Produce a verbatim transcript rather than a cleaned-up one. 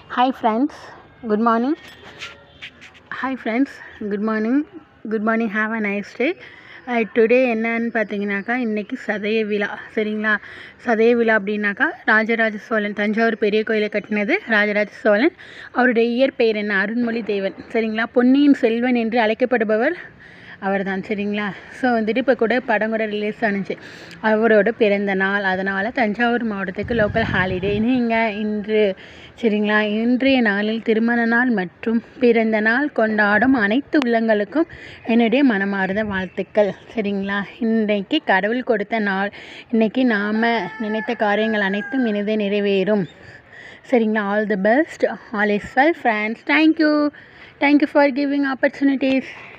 Hi friends, good morning. Hi friends, good morning. Good morning, have a nice day. Today என்னன்னு பார்த்தீங்கன்னாக்கா இன்றைக்கி சதய விழா. சரிங்களா? சதய விழா அப்படின்னாக்கா ராஜராஜ சோழன் தஞ்சாவூர் பெரிய கோயிலை கட்டினது ராஜராஜ சோழன். அவருடைய இயற்பெயர் என்ன? அருண்மொழி தேவன். சரிங்களா? பொன்னியின் செல்வன் என்று அழைக்கப்படுபவர் அவர் தான். சரிங்களா? ஸோ வந்துட்டு இப்போ கூட படம் கூட ரிலீஸ் ஆனிச்சு, அவரோட பிறந்த நாள். அதனால் தஞ்சாவூர் மாவட்டத்துக்கு லோக்கல் ஹாலிடே நீங்கள் இன்று. சரிங்களா? இன்றைய நாளில் திருமண நாள் மற்றும் பிறந்த நாள் கொண்டாடும் அனைத்து உள்ளங்களுக்கும் என்னுடைய மனமார்ந்த வாழ்த்துக்கள். சரிங்களா? இன்றைக்கு கடவுள் கொடுத்த நாள். இன்றைக்கி நாம் நினைத்த காரியங்கள் அனைத்தும் இனிதே நிறைவேறும். சரிங்களா? All the best, all is well friends. Thank you thank you for giving opportunities.